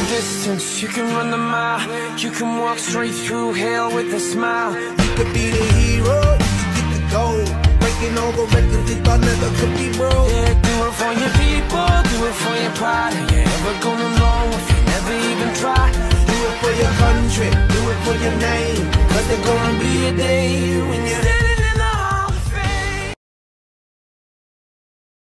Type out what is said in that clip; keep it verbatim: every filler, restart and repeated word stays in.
the distance, you can run the mile, you can walk straight through hell with a smile. You could be the hero, you could get the gold, breaking all the records they thought never could be broke. Yeah, do it for your people, do it for your pride. Are you ever gonna know if you never even try? Do it for your country, do it for your name, cause there's gonna be a day when you're